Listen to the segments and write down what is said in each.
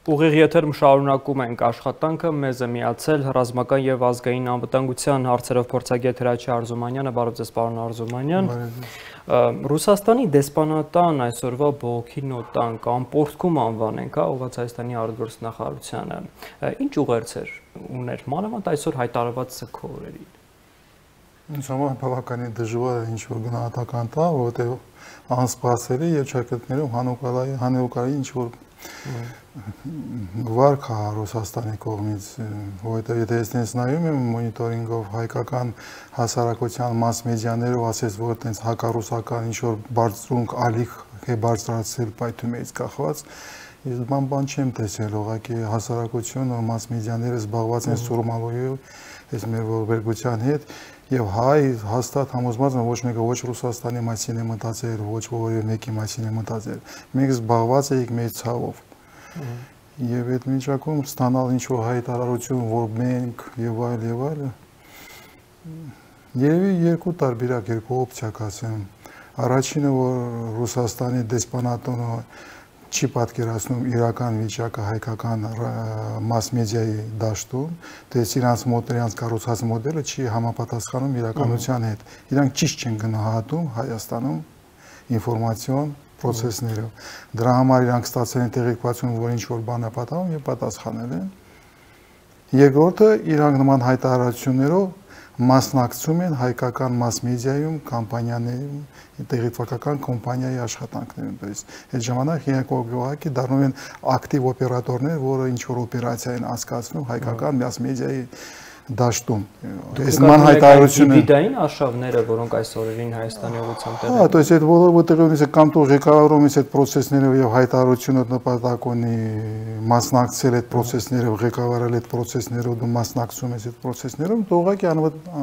Ուղիղ եթերում շարունակում ենք աշխատանքը, մեզ է միացել ռազմական եւ ազգային անվտանգության հարցերով փորձագետ Հրաչի Արզումանյանը, բարև ձեզ պարոն Արզումանյան։ Ռուսաստանի դեսպանատան այսօրվա բողոքի նոտան կամ պորտկում անվանենք, ուղղված Հայաստանի արտգործնախարարությանը, ինչ ուղերձեր ուներ մանավանդ այսօր հայտարարված սգո օրերին։ Ինձ համար բավականին դժվար է ինչ-որ գնահատական տա, որովհետեւ անսպասելի եւ ճակատներում հանուկայի ինչ-որ գվարք է Ռուսաստանի կողմից, որովհետև եթե ես նայում եմ մոնիտորինգով հայկական հասարակության մաս մեդիաներով ասես, որ տենց հակառուսական ինչ-որ բարձրունք ալիք է բարձրացել պայթումից կախված, ես բան չեմ տեսել, ուղղակի հասարակությունը մաս մեդիաները զբաղված են սուրմալույով, այս մեր ողբերգության հետ եւ հայ հաստատ համոզված եմ ոչ մեկը ոչ Ռուսաստանի մասին է մտածել, ոչ որևէ մեկի մասին է մտածել։ Մենք զբաղված էինք մեր ցավով։ Եվ այդ միջակայքում ստանալ ինչ-որ հայտարարություն, որ մենք եւ այլ, երևի երկու տարբերակ, երկու օպցիա կասեմ։ Առաջինը, որ Ռուսաստանի դեսպանատանը չի պատկերացնում իրական վիճակը հայկական մաս մեդիայի դաշտում, դες իրանց մոդելյանց կառուցած մոդելը չի համապատասխանում իրականության հետ։ Իրանք ճիշտ չեն գնահատում Հայաստանում ինֆորմացիոն procesներով։ Դրա համար իրանք ստացել են տեղեկատվություն, որ ինչ-որ բան է պատահում եւ պատասխանել են։ Երկրորդը, իրանք նման հայտարարություններով մասնակցում են հայկական մաս մեդիայում, կամպանիաներում, տեղեկատվական կոմպանիայի աշխատանքներում, то есть այդ ժամանակ իրենք ուղղակի դառնում են ակտիվ օպերատորներ, որը ինչ-որ օպերացիա են անցկացնում հայկական մաս մեդիայի դաշտում։ Այս նման հայտարարությունը հիբրիդային արշավները, որոնք այս օրերին Հայաստանի ուղղությամբ տեղի ունեն։ То есть այդ բոլորը տեղից կամ તો ղեկավարումից այդ process-ներով եւ հայտարարությունը նպատակ ունի մասնակցել այդ process-ներով, ղեկավարել այդ process-ներով, դու մասնակցում ես այդ process-ներով, դու ուղղակի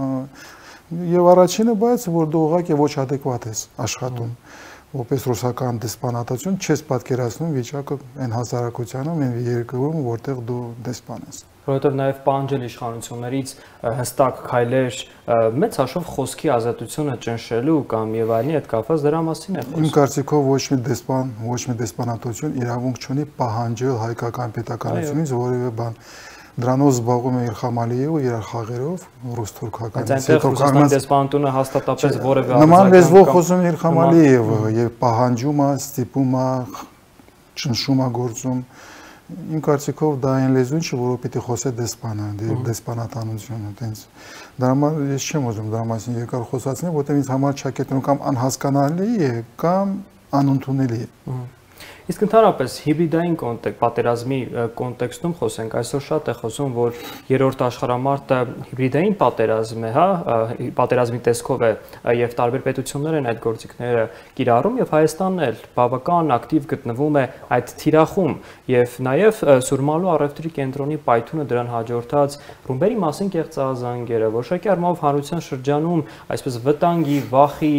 եւ առաջինը բայց որ դու ուղղակի ոչ adekvat ես աշխատում։ Որպես ռուսական դեսպանատություն չես պատկերացնում վիճակը այն հասարակությանում, այն երկրում, որտեղ դու դեսպան ես։ Որովհետև նաև պահանջել իշխանություններից հստակ քայլեր մեծ հաշվով խոսքի ազատությունը ճնշելու կամ եւ այլնի հետ կապված դրա մասին է խոսքը։ Իմ կարծիքով ոչ մի դեսպան, ոչ մի դեսպանատություն իրավունք չունի պահանջել հայկական պետականությունից որևէ բան։ Դրանով զբաղվում է Իլխամ Ալիևը իր խաղերով ռուս-թուրքական։ Այնտեղ Ռուսաստանի դեսպանատունը հաստատապես որևէ նման լեզվով խոսում է Իլխամ Ալիևը եւ պահանջում է, ստիպում է, ճնշում է գործում։ Իմ կարծիքով դա այն լեզուն չէ, որով պիտի խոսե դեսպանը, դեսպանատանությունը, տենց։ Դրա համար ես չեմ ուզում դրա մասին երկար խոսացնել, որտեղ ինձ համար ճակետներում կամ անհասկանալի է, կամ անընդունելի է։ Իսկ ընդհանրապես հիբրիդային պատերազմի կոնտեքստում խոսենք, այսօր շատ է խոսում, որ երրորդ աշխարհամարտը հիբրիդային պատերազմ է, պատերազմի տեսքով է եւ տարբեր պետություններ են այդ գործիքները կիրառում եւ Հայաստանն էլ բավական ակտիվ գտնվում է այդ թիրախում եւ նաեւ Սուրմալու առևտրի կենտրոնի պայթյունը դրան հաջորդած ռումբերի մասին կեղծազանգերը, որոշակի առումով հանրության շրջանում այսպես վտանգի, վախի,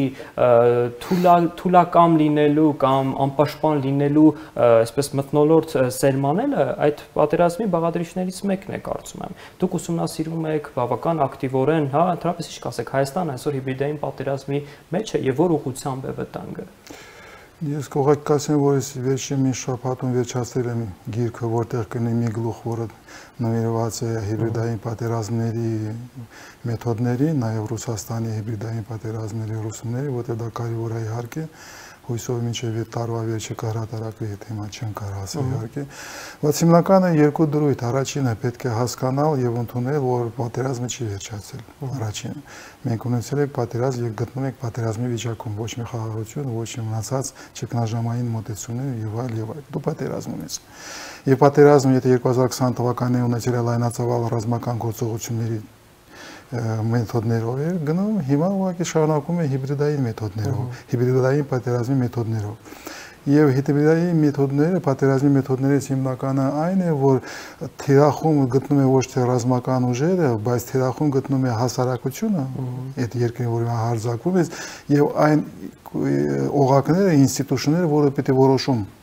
թուլակամ լինելու կամ անպաշտպան լինելու այսպես մթնոլորտ սերմանելը այդ պատերազմի բաղադրիչներից մեկն է կարծում եմ։ Դուք ուսումնասիրում եք բավական ակտիվորեն, ընդհանրապես ինչ կասեք, Հայաստանը այսօր հիբրիդային պատերազմի մեջ է եւ որ ուղղությամբ է վտանգը։ Ես կողակ կասեմ, որ ես վերջին մի շաբաթում վերջացրել եմ գիրքը, որտեղ կնի մի գլուխ, որը նվիրված է հիբրիդային պատերազմների մեթոդներին, նաեւ Ռուսաստանի հիբրիդային պատերազմների ուսումների, որտեղ դա կարևոր է իհարկե։ Հույսով մինչև այդ տարվա վերջը կհրատարակվի այդ թեմա չեմ կարող ասել իհարկե։ Բայց հիմնականը երկու դրույթ, առաջինը պետք է հասկանալ եւ ընդունել, որ պատերազմը չի վերջացել։ Առաջինը մենք ունեցել ենք պատերազմ եւ գտնվում ենք պատերազմի վիճակում, ոչ մի խաղաղություն, ոչ մի մնացած ճգնաժամային մոտեցումներ եւ այլ։ Դու պատերազմ ունես։ Եվ պատերազմը, եթե 2020 թվականին ունեցել է լայնածավալ ռազմական գործողությունների մեթոդներով էր գնում, հիմա ուղղակի շարունակում է հիբրիդային մեթոդներով, հիբրիդային պատերազմի մեթոդներով։ Եվ հիբրիդային մեթոդները, պատերազմի մեթոդներից հիմնականը այն է, որ թիրախում գտնում է ոչ թե ռազմական ուժերը, բայց թիրախում գտնում է հասարակությունը, այդ երկրին, որ հարձակվում է, եւ այն օղակները, ինստիտուտները, որը պիտի որոշում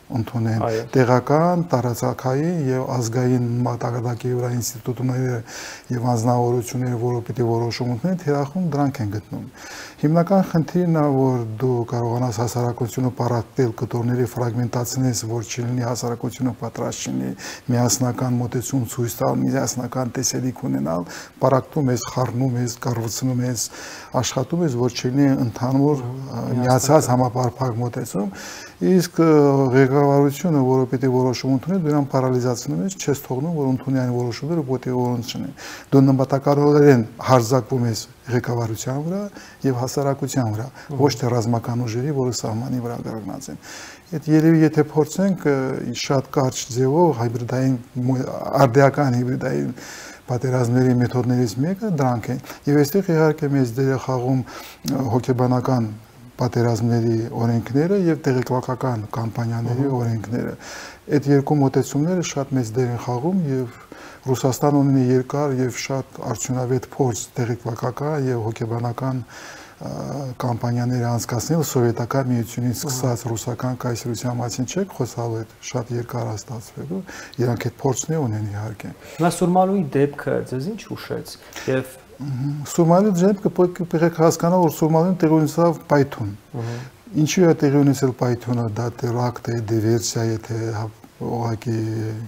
ընդունեն տեղական, տարածքային եւ ազգային մակարդակի վրա ինստիտուտները եւ անձնավորությունները, որը պիտի որոշում ունենան, թերախում դրանք են գտնում։ Հիմնական խնդիրն է, որ դու կարողանաս հասարակությունը պարապել կտորների ֆրագմենտացնես, որ չլինի հասարակությունը պատրաստ լինի միասնական մոտեցում ցույց տալ, միասնական տեսելիք ունենալ, պարակտում ես, խառնում ես, կառուցում ես, աշխատում ես, որ չլինի ընդհանուր միացած համապարփակ մոտեցում, իսկ ղեկավարությունը, որը պիտի որոշում ընդունի, դրան պարալիզացնում ես, չես թողնում, որ ընդունի այն որոշումները, որտեղ որոնց չունի։ Դու նպատակարարորեն հարձակվում ես ղեկավարության վրա եւ հասարակության վրա, ոչ թե ռազմական ուժերի, որը սահմանի վրա կանգնած են։ Այդ երևի եթե փորձենք շատ կարճ ձևով հայբրիդային արդիական հիբրիդային պատերազմների մեթոդներից մեկը դրանք են։ Եվ այստեղ իհարկե մեծ դեր է խաղում հոգեբանական պատերազմների օրենքները եւ տեղեկատվական կամպանիաների օրենքները։ Այդ երկու մոտեցումները շատ մեծ դեր են խաղում եւ Ռուսաստանը ունի երկար եւ շատ արդյունավետ փորձ տեղեկատվական եւ հոգեբանական կամպանիաների անցկացնել սովետական միությունից սկսած ռուսական կայսրության մասին չեք խոսալու, շատ երկար է ստացվելու, իրանք այդ փորձն ունեն իհարկե։ Հիմա Սուրմալուի դեպքը ձեզ ինչ հուշեց եւ Սուրմալու դեպքը պետք է հասկանալ, որ Սուրմալուն տեղի ունեցավ պայթուն։ Ինչու է տեղի ունեցել պայթունը, դա տերակտ է, դիվերսիա է, թե ուղղակի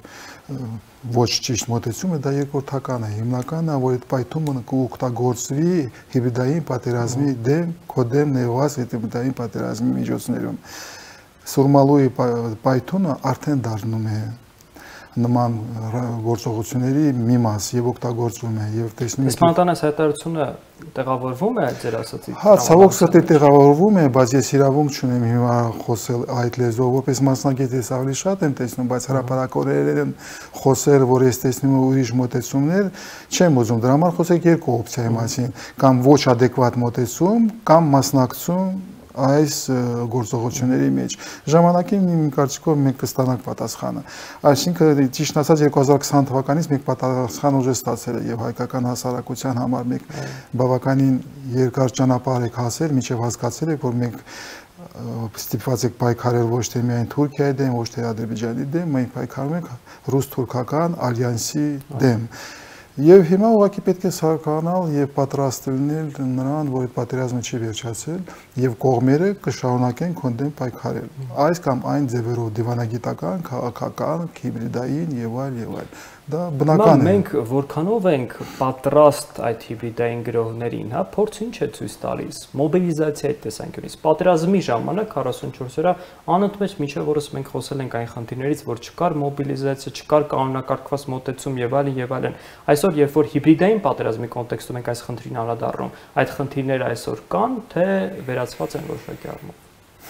ոչ ճիշտ մոտեցում է, դա երկրորդական է։ Հիմնականն է, որ այդ պայթումը կօգտագործվի հիբրիդային պատերազմի դեմ, կոդեմ նեղված հիբրիդային պատերազմի միջոցներում։ Սուրմալուի պայթունը արդեն դառնում է նման գործողությունների մի մաս եւ օգտագործվում է եւ տեսնում եք Սպանտանես հայտարարությունը տեղավորվում է ձեր ասացի։ Հա, ցավոք սրտի տեղավորվում է, բայց ես իրավունք չունեմ հիմա խոսել այդ լեզվով, որպես մասնագետ ես ավելի շատ եմ տեսնում, բայց հրապարակորեն խոսել, որ ես տեսնում եմ ուրիշ մոտեցումներ, չեմ ուզում։ Դրա համար խոսեք երկու օպցիայի մասին, կամ ոչ adekvat մոտեցում, կամ մասնակցում այս գործողությունների մեջ ժամանակին իմ կարծիքով մենք կստանանք պատասխանը այսինքն ճիշտ ասած 2020 թվականից մենք պատասխան ուժ ստացել եւ հայկական հասարակության համար մենք բավականին երկար ճանապարհ եք հասել մինչեւ հասկացել եք որ մենք ստիպված եք պայքարել ոչ թե միայն Թուրքիայի դեմ ոչ թե Ադրբեջանի դեմ մենք պայքարում ենք ռուս-թուրքական ալյանսի դեմ Եվ հիմա ուղղակի պետք է սարկանալ եւ պատրաստ լինել նրան, որ այդ պատերազմը չի վերջացել եւ կողմերը կշարունակեն կոնդեմ պայքարել։ Այս կամ այն ձևերով դիվանագիտական, քաղաքական, հիբրիդային եւ այլ դա բնական է։ Մենք որքանով ենք պատրաստ այդ հիբրիդային գրոհներին, հա, փորձը ինչ է ցույց տալիս։ Մոբիլիզացիայի տեսանկյունից պատերազմի ժամանակ 44 օրա անընդմեջ միջև օրս մենք խոսել ենք այն խնդիրներից, որ չկար մոբիլիզացիա, չկար կանոնակարգված մոտեցում եւ այլն։ Այսօր երբ որ հիբրիդային պատերազմի կոնտեքստում ենք այս խնդրին անդրադառնում, այդ խնդիրները այսօր կան, թե վերացված են որոշակի առումով։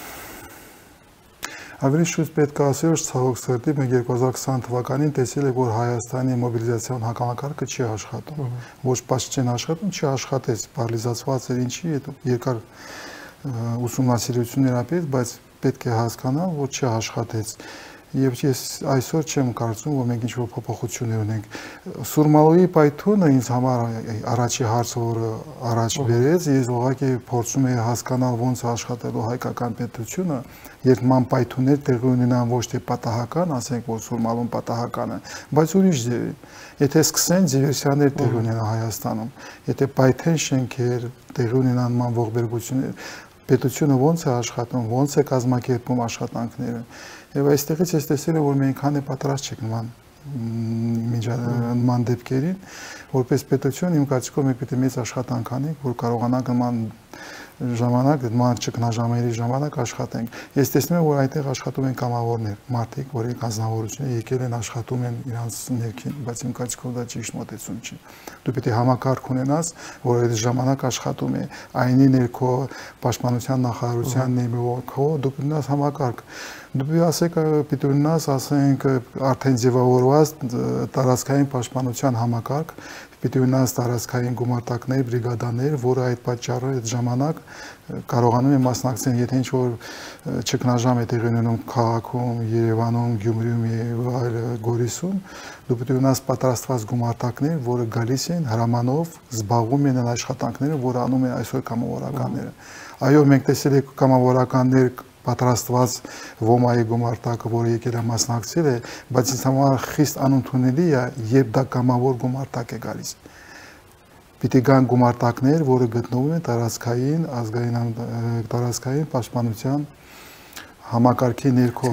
Ավելի շուտ պետք է ասել, որ ցավոք սրտի մենք 2020 թվականին տեսել ենք, որ Հայաստանի մոբիլիզացիոն հակամակարգը չի աշխատում։ Ոչ պաշտ չեն աշխատում, չի աշխատեց, պարալիզացված էր ինչի, երկար ուսումնասիրություններ ապրեց, բայց պետք է հասկանալ, որ չի աշխատեց։ Եվ ես այսօր չեմ կարծում, որ մենք ինչ-որ փոփոխություններ ունենք։ Սուրմալուի պայթունը ինձ համար առաջի հարցը, որը առաջ բերեց, ես ուղղակի փորձում եի հասկանալ ոնց է աշխատելու հայկական պետությունը, երբ ման պայթուններ տեղի ունենան ոչ թե պատահական, ասենք որ Սուրմալուն պատահական է, բայց ուրիշ ձևի։ Եթե սկսեն դիվերսիաներ տեղի ունենան Հայաստանում, եթե պայթեն շենքեր, տեղի ունենան ման ողբերգություններ, պետությունը ոնց է աշխատում, ոնց է կազմակերպում աշխատանքները։ Եվ այստեղից ես տեսել եմ, որ մենք քանի պատրաստ չենք նման դեպքերին, որպես պետություն իմ կարծիքով մենք պետք է մեծ աշխատանք անենք, որ կարողանանք նման ժամանակ, նման ճգնաժամերի ժամանակ աշխատենք։ Ես տեսնում եմ, որ այնտեղ աշխատում են կամավորներ, մարդիկ, որոնք անձնավորությունները եկել են աշխատում են իրանց ներքին, բայց իմ կարծիքով դա ճիշտ մոտեցում չի։ Դու պետք է համակարգ ունենաս, որ այդ ժամանակ աշխատում է, այնի ներքո պաշտպանության նախարարության ներքո դու պետք է ունենաս համակարգ։ Դու պիտի ունենաս, ասենք, արդեն ձևավորված տարածքային պաշտպանության համակարգ, պիտի ունենաս տարածքային գումարտակներ, բրիգադաներ, որը այդ պատճառով այդ ժամանակ կարողանում է մասնակցել, եթե ինչ-որ ճգնաժամ է տեղի ունենում քաղաքում, Երևանում, Գյումրիում եւ այլ Գորիսում, դու պիտի ունենաս պատրաստված գումարտակներ, որը գալիս են հրամանով, զբաղվում են այն աշխատանքները, որ անում են այսօր կամավորականները։ Այո, մենք տեսել ենք կամավորականներ պատրաստված ոմայի գումարտակը, որը եկել է մասնակցել է, բայց ինձ համար խիստ անընդունելի է, երբ դա կամավոր գումարտակ է գալիս։ Պիտի կան գումարտակներ, որը գտնվում են տարածքային, տարածքային պաշտպանության համակարգի ներքո։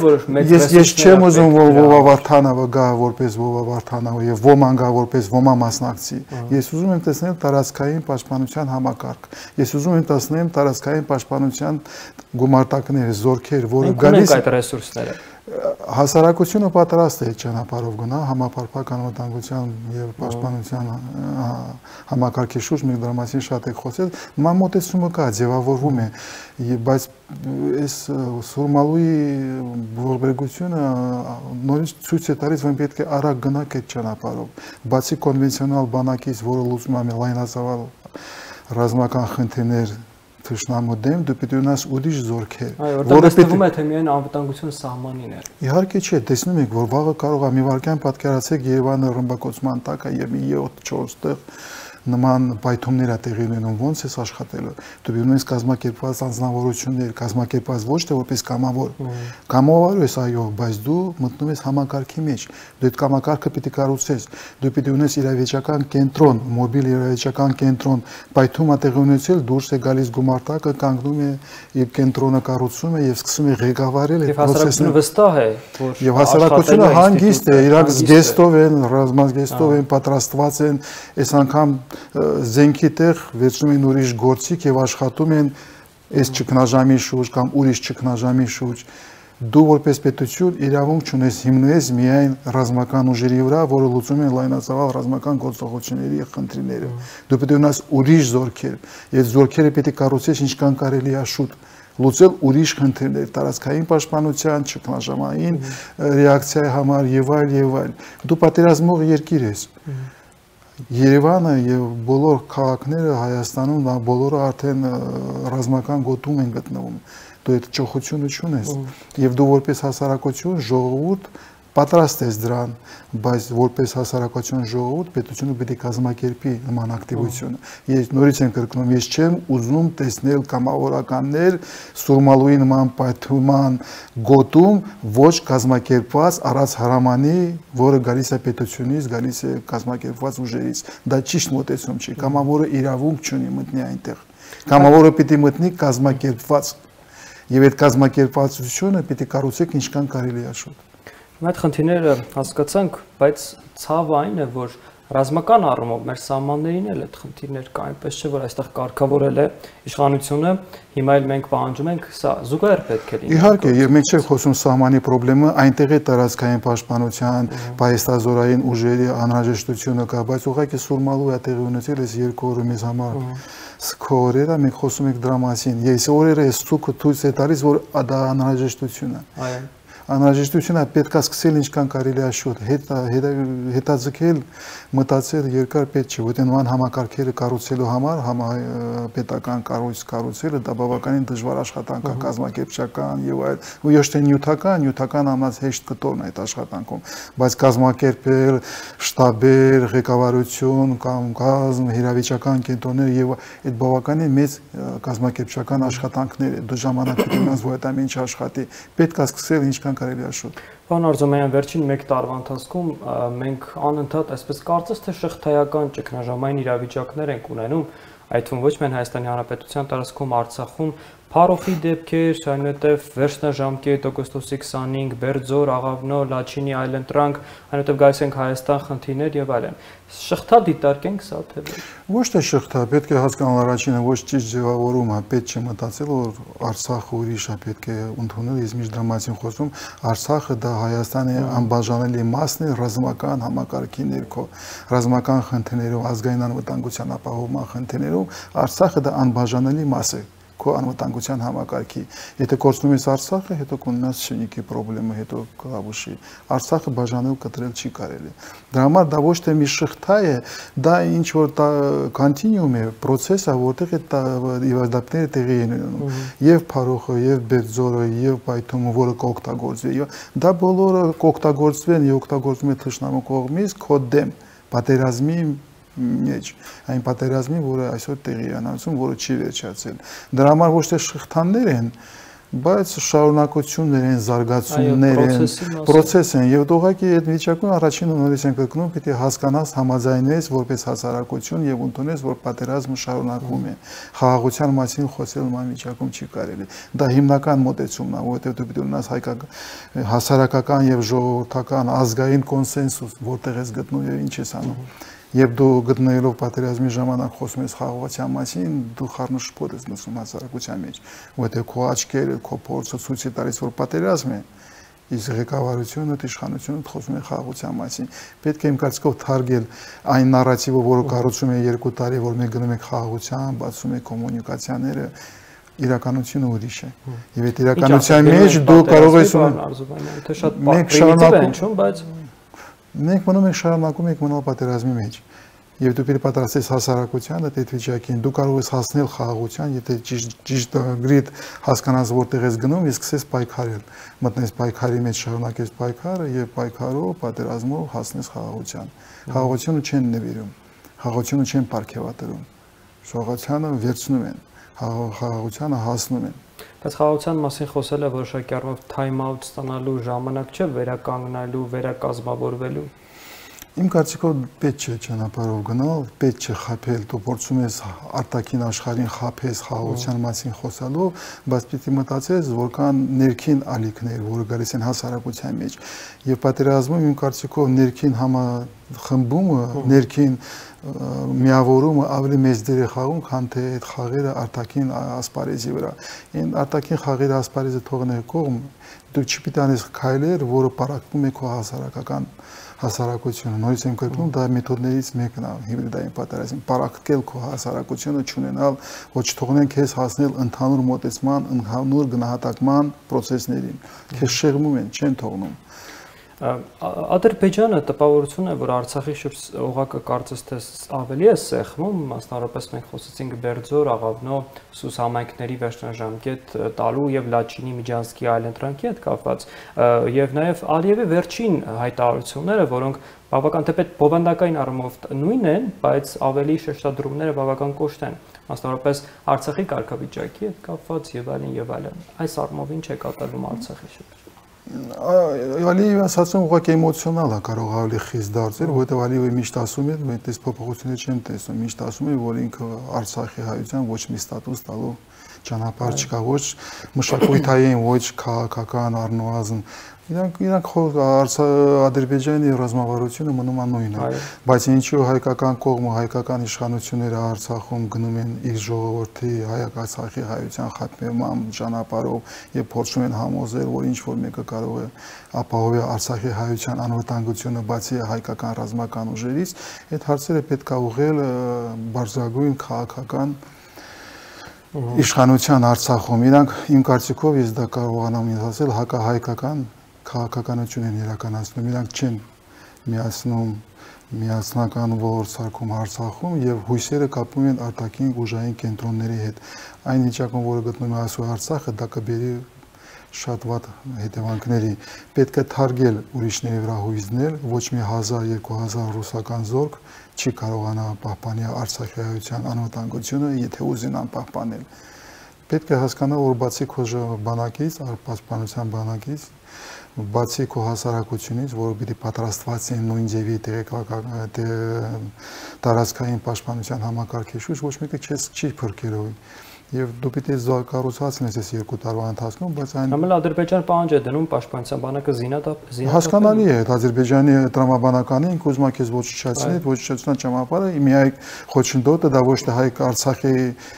Ես չեմ ուզում, որ Վովա Վարդանովը գա որպես Վովա Վարդանովը եւ ոման գա որպես ոմա մասնակցի։ Ես ուզում եմ տեսնել տարածքային պաշտպանության համակարգ։ Ես ուզում եմ տեսնել տարածքային պաշտպանության գումարտակներ, զորքեր, որը գալիս այդ ռեսուրսները։ Հասարակությունը պատրաստ է ճանապարհով գնա համապարփակ անվտանգության եւ պաշտպանության համակարգի շուրջ մենք դրա մասին շատ ենք խոսել, նման մոտեցումը կա, ձևավորվում է, բայց այս Սուրմալուի ողբերգությունը նորից ցույց է տալիս, որ պետք է արագ գնանք այդ ճանապարհով, բացի կոնվենցիոնալ բանակից, որը լուծում է լայնածավալ ռազմական խնդիրներ Թշնամու դեմ, դու պետք է ունենաս ուրիշ զորքեր, որը պետք է թե միայն անվտանգություն սահմանին է։ Իհարկե չէ, տեսնում եք, որ վաղը կարող է մի վարքյան պատկերացեք Երևանը ռմբակոծման տակ է եւ մի 7-4 տեղ նման պայթումներ է տեղի ունենում, ոնց է աշխատելու։ Դու ունես կազմակերպված անձնավորություններ, կազմակերպված ոչ թե որպես կամավոր։ Կամավոր ես այո, բայց դու մտնում ես համակարգի մեջ։ Դու այդ կամակարգը պիտի կառուցես։ Դու պիտի ունես իրավիճական կենտրոն, մոբիլ իրավիճական կենտրոն, պայթումը տեղի ունեցել, դուրս է գալիս գումարտակը, կանգնում է եւ կենտրոնը կառուցում է եւ սկսում է ղեկավարել այդ process-ը։ Վստահ է, որ եւ հասարակությունը հանգիստ է, իրանք զգեստով են, ռազմազգեստով են, պատրաստված են, այս անգամ զենքի տեղ վերցնում են ուրիշ գործիք եւ աշխատում են այս ճգնաժամի շուրջ կամ ուրիշ ճգնաժամի շուրջ դու որպես պետություն իրավունք չունես հիմնես միայն ռազմական ուժերի վրա, որը լուծում են լայնածավալ ռազմական գործողությունների խնդիրները։ Դու պետք է ունենաս ուրիշ զորքեր, այդ զորքերը պետք է կառուցես ինչքան կարելի է շուտ լուծել ուրիշ խնդիրներ, տարածքային պաշտպանության, ճգնաժամային ռեակցիայի համար եւ այլ։ Դու պատերազմող երկիր ես։ Երևանը եւ բոլոր քաղաքները Հայաստանում բոլորը արդեն ռազմական գոտում են գտնվում։ Դու այդ ճոխությունը չունես եւ դու որպես հասարակություն ժողովուրդ պատրաստ ես դրան, բայց որպես հասարակություն ժողովուրդ պետությունը պետք է կազմակերպի նման ակտիվությունը։ Ես նորից եմ կրկնում, ես չեմ ուզում տեսնել կամավորականներ Սուրմալուի նման պայթման գոտում ոչ կազմակերպված առած հարամանի, որը գալիս է պետությունից, գալիս է կազմակերպված ուժերից։ Դա ճիշտ մոտեցում չի։ Կամավորը իրավունք չունի մտնի այնտեղ։ Կամավորը պիտի մտնի կազմակերպված եւ այդ կազմակերպվածությունը պիտի կառուցեք ինչքան կարելի է շուտ։ Այդ խնդիրները հասկացանք, բայց ցավը այն է, որ ռազմական առումով մեր սահմաններին էլ այդ խնդիրներ կա, այնպես չէ, որ այստեղ կարգավորել է իշխանությունը, հիմա էլ մենք պահանջում ենք սա զուգահեռ պետք է լինի։ Իհարկե, եւ մենք չենք խոսում սահմանի խնդրումը, այնտեղ է տարածքային պաշտպանության, պայեստազորային ուժերի անհրաժեշտությունը կա, բայց ուղղակի Սուրմալու է տեղի ունեցել այս 2 օրը մեզ համար սկորերը, մենք խոսում ենք դրա մասին։ Ես օրերը այս ցուկը ցույց է տալիս, որ դա անհրաժեշտություն է։ Այո։ Անհրաժեշտությունը պետք է սկսել ինչքան կարելի է շուտ, հետաձգել, մտածել երկար պետք չի, որտեղ նման համակարգերը կառուցելու համար պետական կառույց կառուցելը դա բավականին դժվար աշխատանք է, կազմակերպչական եւ այլ, ու ոչ թե նյութական ամաց հեշտ կտորն է այդ աշխատանքում, բայց կազմակերպել շտաբեր, ղեկավարություն կամ կազմ, իրավիճական կենտրոններ եւ այդ բավականին մեծ կազմակերպչական աշխատանքներ է, դու ժամանակ ունենաս, որ այդ ամենը աշխատի, պետք է սկսել ինչքան կարելի է շուտ։ Պարոն Արզոմյան, վերջին 1 տարվա ընթացքում մենք անընդհատ այսպես կարծես թե շղթայական ճգնաժամային իրավիճակներ ենք ունենում, այդ թվում ոչ միայն Հայաստանի Հանրապետության տարածքում, Արցախում, Փարոխի դեպքեր, այնուհետև վերջնաժամկետ օգոստոսի 25, Բերձոր, Աղավնո, Լաչինի այլընտրանք, այնուհետև գալիս ենք Հայաստան խնդիրներ եւ այլն։ Շղթա դիտարկենք սա թե ոչ թե շղթա, պետք է հասկանալ առաջինը ոչ ճիշտ ձևավորում է, պետք չէ մտածել, որ Արցախը ուրիշ է, պետք է ընդունել, ես միշտ դրա մասին խոսում, Արցախը դա Հայաստանի անբաժանելի մասն է ռազմական համակարգի ներքո, ռազմական խնդիրներով, ազգային անվտանգության ապահովման խնդիրներով, Արցախը դա անբաժանելի մաս է քո անվտանգության համակարգի։ Եթե կորցնում ես Արցախը, հետո կունենաս Շենիկի խնդրը, հետո Կղավուշի։ Արցախը բաժանել կտրել չի կարելի։ Դրա համար դա ոչ թե մի շղթա է, դա ինչ որ կոնտինյուում է, process է, որտեղ այդ իվազդապները տեղի են ունենում։ Եվ Փարոխը, եւ Բերձորը, եւ Պայթումը, որը կօգտագործվի, դա բոլորը կօգտագործվեն եւ օգտագործվում է թշնամու կողմից քո դեմ պատերազմի մեջ, այն պատերազմի, որը այսօր տեղի է ունեցում, որը չի վերջացել։ Դրա համար ոչ թե շղթաներ են, բայց շարունակություններ են, զարգացումներ են, process են եւ ուղղակի այդ վիճակում առաջին նորից ենք գտնում պիտի հասկանաս, համաձայնես որպես հասարակություն եւ ընդունես, որ պատերազմը շարունակվում է։ Խաղաղության մասին խոսել ման վիճակում չի կարելի։ Դա հիմնական մոտեցումն է, որովհետեւ դու պիտի ունենաս հասարակական եւ ժողովրդական ազգային կոնսենսուս, որտեղ ես գտնում եւ ինչ ես անում։ Եվ դու գտնելով պատերազմի ժամանակ խոսում ես խաղաղության մասին, դու խառնաշփոթ ես նստում հասարակության մեջ, որտեղ քո աչքերը, քո փորձը ցույց է տալիս, որ պատերազմ է, իսկ ղեկավարությունը, իշխանությունը խոսում է խաղաղության մասին։ Պետք է իմ կարծիքով թարգել այն նարատիվը, որը կառուցում է 2 տարի, որ մենք գնում ենք խաղաղության, բացում ենք կոմունիկացիաները, իրականությունը ուրիշ է։ Եվ այդ իրականության մեջ դու կարող ես թե շատ պարզիվ է ինչու, բայց մենք մնում ենք շարունակում ենք մնալ պատերազմի մեջ եւ դու պետք է պատրաստես հասարակությանը այդ վիճակին դու կարող ես հասնել խաղաղության եթե ճիշտ գրիտ հասկանաս որտեղ ես գնում եւ սկսես պայքարել մտնես պայքարի մեջ շարունակես պայքարը եւ պայքարով պատերազմով հասնես խաղաղության խաղաղությունը չեն նվիրում խաղաղությունը չեն պարգևատրում շողացանը վերցնում են խաղաղությանը հասնում են բայց խաղաղության մասին խոսելը որոշակի առումով time out ստանալու ժամանակ չէ վերականգնալու, վերակազմավորվելու։ Իմ կարծիքով պետք չէ ճանապարհով գնալ, պետք չէ խաբել, դու փորձում ես արտաքին աշխարհին խաբես խաղաղության մասին խոսալով, բայց պիտի մտածես, որ կան ներքին ալիքներ, որը գալիս են հասարակության մեջ։ Եվ պատերազմում իմ կարծիքով ներքին համախմբումը, ներքին միավորումը ավելի մեծ դեր է խաղում, քան թե այդ խաղերը արտաքին ասպարեզի վրա։ Այն արտաքին խաղերի ասպարեզը թողնել կողմ, դու չպիտի անես քայլեր, որը պարակվում է քո հասարակական հասարակությունը։ Նորից եմ կրկնում, դա մեթոդներից մեկն է հիբրիդային պատերազմին, պարակել քո հասարակությունը, չունենալ, ոչ թողնեն քեզ հասնել ընդհանուր մոտեցման, ընդհանուր գնահատակման process-ներին։ Քեզ շեղմում են, չեն թողնում։ Ադրբեջանը տպավորություն է, որ Արցախի շուրջ օղակը կարծես թե ավելի է սեղմում, մասնավորապես մենք խոսեցինք Բերձոր, Աղավնո, Սուս համայնքների վերջնաժամկետ տալու եւ Լաչինի Միջանցքի այլընտրանքի հետ կապված, եւ նաեւ Ալիևի վերջին հայտարարությունները, որոնք բավական թեպետ բովանդակային առումով նույնն են, բայց ավելի շեշտադրումները բավական կոշտ են, մասնավորապես Արցախի կարգավիճակի հետ կապված եւ այլն եւ այլն։ Այս առումով ինչ է կատարվում Արցախի շուրջ։ Ալիևի ասացում ուղղակի էմոցիոնալ է կարող ավելի խիստ դարձել, որովհետև Ալիևը միշտ ասում է, մենք այս փոփոխությունները չեմ տեսնում, միշտ ասում է, որ ինքը Արցախի հայության ոչ մի ստատուս տալու ճանապարհ չկա, ոչ մշակութային, ոչ քաղաքական առնվազն Իրանք Ադրբեջանի ռազմավարությունը մնում է նույնը, բայց ինչու հայկական կողմը, հայկական իշխանությունները Արցախում գնում են իր ժողովրդի հայ-արցախի հայության խաթմման ճանապարհով եւ փորձում են համոզել, որ ինչ որ մեկը կարող է ապահովել Արցախի հայության անվտանգությունը բացի հայկական ռազմական ուժերից, այդ հարցերը պետք է ուղղել բարձրագույն քաղաքական իշխանության Արցախում։ Իրանք իմ կարծիքով ես դա կարողանամ ասել հակահայկական քաղաքականություն են իրականացնում, իրանք չեն միացնում միասնական ոլորտ սարքում Արցախում եւ հույսերը կապում են արտաքին ուժային կենտրոնների հետ։ Այն վիճակում, որը գտնում է այսօր Արցախը, դա կբերի շատ վատ հետևանքների։ Պետք է թարգել ուրիշների վրա հույզներ, ոչ մի 1000-2000 ռուսական զորք չի կարողանա պահպանել Արցախի հայության անվտանգությունը, եթե ուզեն անպահպանել։ Պետք է հասկանալ, որ բացի քո բանակից, պաշտպանության բանակից, բացի քո հասարակությունից, որը պիտի պատրաստված են նույն ձևի տարածքային պաշտպանության համակարգի շուրջ, ոչ մեկը չի փրկելու։ Եվ դու պիտի կառուցվածքնես այս 2 տարվա ընթացքում, բայց այն Համել Ադրբեջան պահանջ է դնում պաշտպանության բանակը զինադափ հասկանալի է, Ադրբեջանի տրամաբանականի ինքը ուզում է քեզ ոչնչացնել ճանապարհը, միայն խոչընդոտը դա ոչ թե հայ Արցախի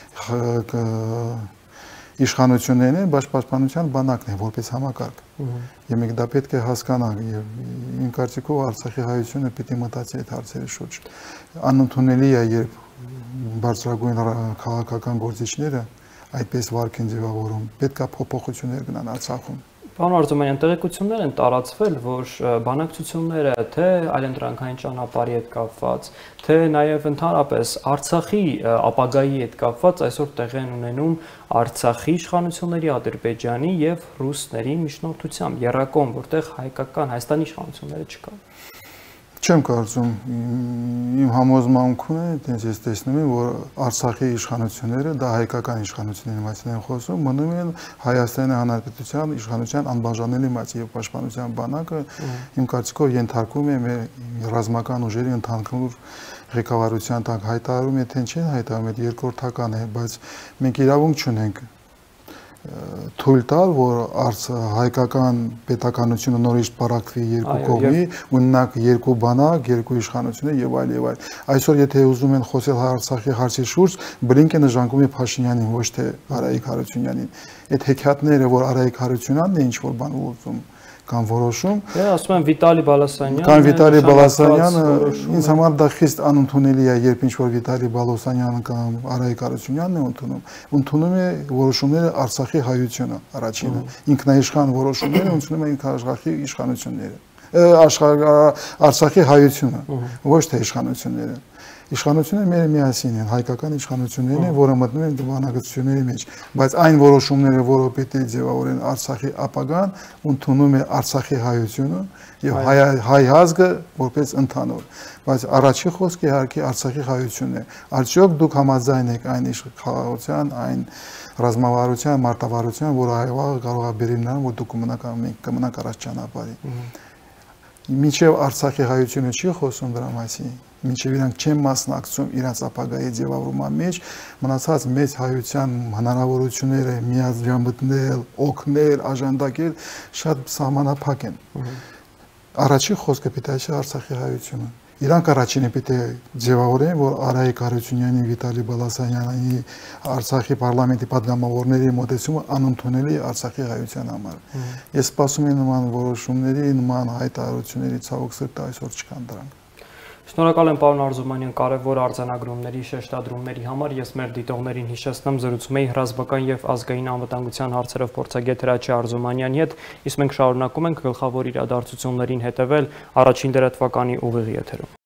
իշխանություններն են, բայց պաշտպանության բանակն է որպես համակարգ։ Եվ մենք դա պետք է հասկանանք եւ իմ կարծիքով Արցախի հայությունը պիտի մտածի այդ հարցերի շուրջ։ Անընդունելի է, երբ բարձրագույն քաղաքական գործիչները այդպես վարք են ձևավորում։ Պետք է փոփոխություններ գնան Արցախում։ Պարոն Արզումանյան, տեղեկություններ են տարածվել, որ բանակցությունները թե այլընտրանքային ճանապարհի հետ կապված, թե նաև ընդհանրապես Արցախի ապագայի հետ կապված այսօր տեղի են ունենում Արցախի իշխանությունների, Ադրբեջանի եւ ռուսների միջնորդությամբ, եռակողմ, որտեղ հայկական Հայաստանի իշխանությունները չկան։ Չեմ կարծում, իմ համոզմանքն է, այտենց ես տեսնում եմ, որ Արցախի իշխանությունները, դա հայկական իշխանությունների մասին են խոսում, մնում են Հայաստանի Հանրապետության իշխանության անբաժանելի մաս եւ պաշտպանության բանակը, իմ կարծիքով ենթարկում է մեր ռազմական ուժերի ընդհանուր ղեկավարության տակ հայտարարում է, թե չեն հայտարարում, այդ երկրորդական է, բայց մենք իրավունք չունենք թույլ տալ, որ հայկական պետականությունը նորից պարակվի երկու կողմի, ունենանք երկու բանակ, երկու իշխանություններ եւ այլ եւ այլ։ Այսօր եթե ուզում են խոսել Արցախի հարցի շուրջ, Բլինկենը ժանգում է Փաշինյանին, ոչ թե Արայիկ Հարությունյանին։ Այդ հեքիաթները, որ Արայիկ Հարությունյանն է ինչ որ բան ուզում կամ որոշում։ Դե ասում են Վիտալի Բալասանյանը։ Կամ Վիտալի Բալասանյանը, ինձ համար դա խիստ անընդունելի է, երբ ինչ որ Վիտալի Բալասանյանը կամ Արայիկ Հարությունյանն է ընդունում է որոշումները Արցախի հայությունը, առաջինը, ինքնաիշխան որոշումները ընդունում է ինքնաշխարհի իշխանությունները, Արցախի հայությունը, ոչ թե իշխանությունները։ Իշխանությունները մեր միասին են, հայկական իշխանություններն են, որը մտնում են բանակցությունների մեջ, բայց այն որոշումները, որը պետք է ձևավորեն Արցախի ապագան, ընդունում է Արցախի հայությունը եւ հայ ազգը որպես ընդհանուր, բայց առաջի խոսքը իհարկե Արցախի հայությունն է։ Արդյոք դուք համաձայն եք այն իշխանության, այն ռազմավարության, մարտավարության, որ այվաղը կարող է բերել նրան, որ դուք կմնաք առաջ ճանապարհի։ Մինչև Արցախի հայությունը չի խոսում դրա մասին, մինչև իրանք չեն մասնակցում իրանց ապագայի ձևավորման մեջ, մնացած մեծ հայության հնարավորությունները միաժամանակ օգնել, աջակցել շատ սահմանափակ են։ Առաջի խոսքը պետք է Արցախի հայությունը։ Իրանք առաջինը պետք է ձևավորեն, որ Արայիկ Հարությունյանի, Վիտալի Բալասանյանի, Արցախի parlamenti պատգամավորների մոտեցումը անընդունելի է Արցախի հայության համար։ Ես սպասում եմ նման որոշումների, նման հայտարարությունների, ցավոք սրտի այսօր չկան դրանք։ Շնորհակալ եմ պարոն Արզումանյան կարևոր արձանագրումների, շեշտադրումների համար։ Ես մեր դիտողներին հիշեցնում, զրուցում էի ռազմական եւ ազգային անվտանգության հարցերով փորձագետ Հրաչի Արզումանյանի հետ, իսկ մենք շարունակում ենք գլխավոր իրադարձություններին հետևել առաջին դրատվականի ուղիղ եթերում։